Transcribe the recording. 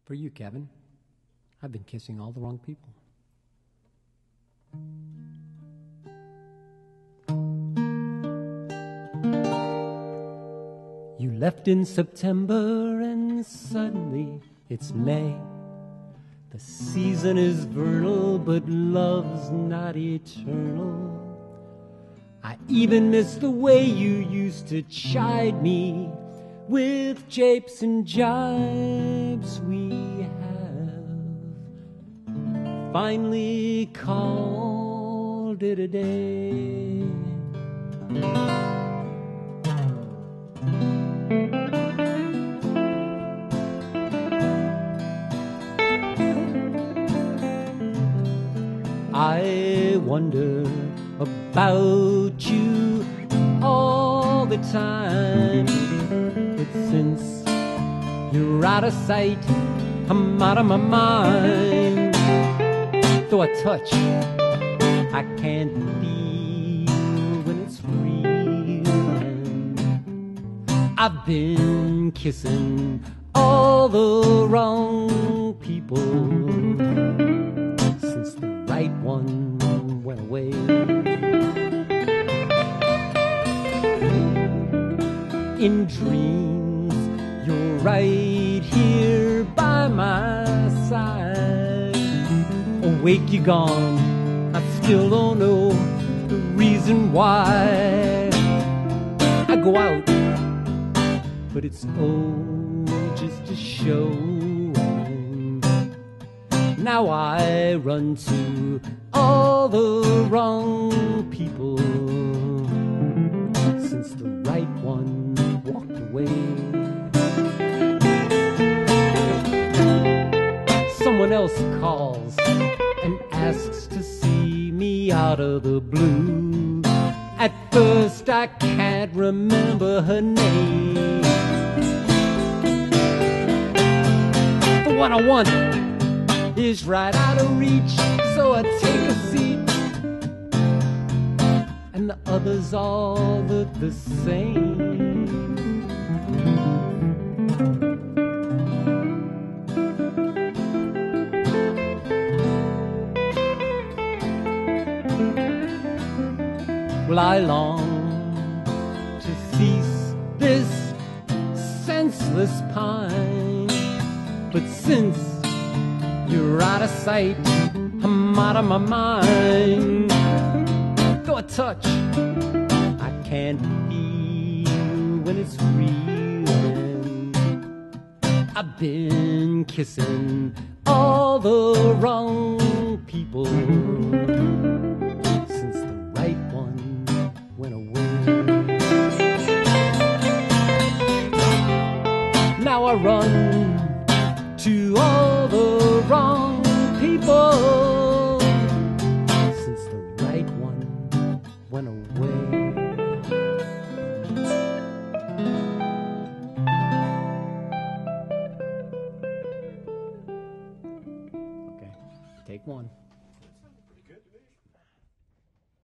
For you, Kevin. I've been kissing all the wrong people. You left in September and suddenly it's May. The season is vernal, but love's not eternal. I even miss the way you used to chide me with japes and jibes. We have finally called it a day. I wonder about you all the time, but since you're out of sight, I'm out of my mind. Though I touch, I can't feel when it's real. And I've been kissing all the wrong people since the right one went away. In dreams, you're right here by my side. Awake, you're gone, I still don't know the reason why. I go out, but it's just a show. Now I run to all the wrong people since the right one walked away. Someone else calls and asks to see me out of the blue. At first I can't remember her name. The one I want is right out of reach, so I take a seat, and the others all look the same. Well, I long to cease this senseless pine, but since you're out of sight, I'm out of my mind. Though I touch, I can't feel when it's real. And I've been kissing all the wrong people